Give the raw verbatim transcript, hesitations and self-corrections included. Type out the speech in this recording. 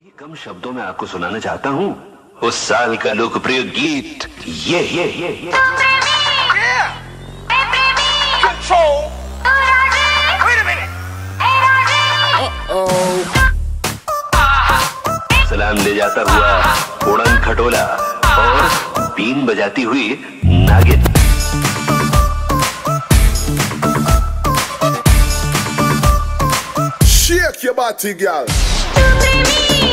कम शब्दों में आपको सुनाना चाहता हूँ उस साल का लोकप्रिय गीत ये ये ये ये सलाम ले जाता हुआ उड़न खटोला और बीन बजाती हुई नागिन। Shake your body, girl.